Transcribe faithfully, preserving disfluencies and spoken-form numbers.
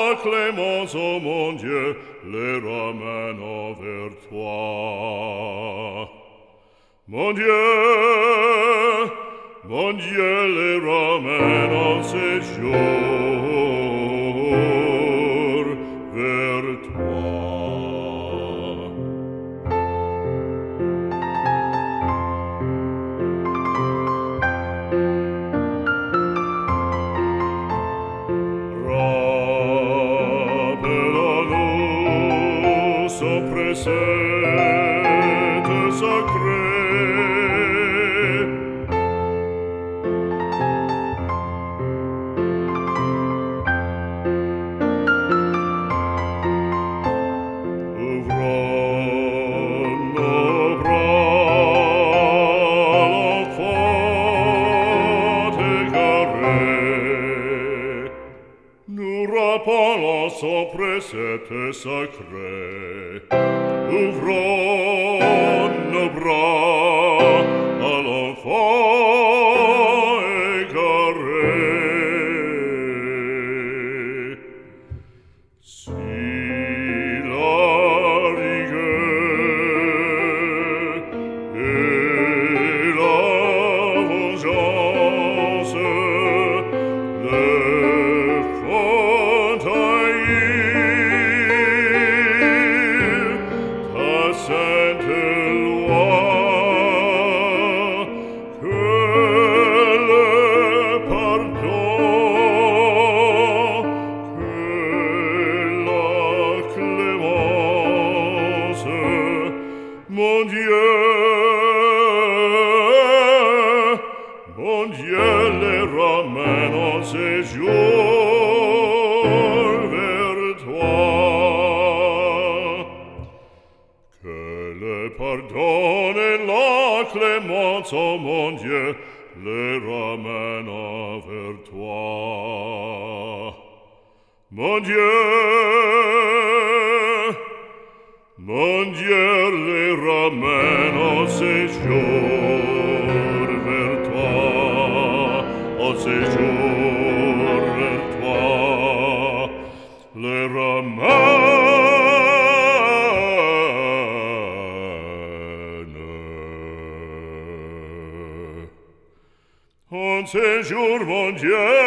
la clémence, ô mon Dieu, les ramène vers toi. Mon Dieu, mon Dieu, les ramène en séjour vers toi. Rappelle-nous son précepte sacré. Rappelons son précepte sacré. Ouvrons nos bras à l'enfant égaré. Si la rigueur et la vengeance le font haïr, ta sainte loi, que le pardon, que la clémence, mon Dieu, mon Dieu, les ramène en séjour vers toi. Que le pardon et la clémence, ô mon Dieu, les ramène vers toi. Mon Dieu, mon Dieu, les ramène en séjour vers toi, en séjour vers toi, les ramène en séjour, mon Dieu.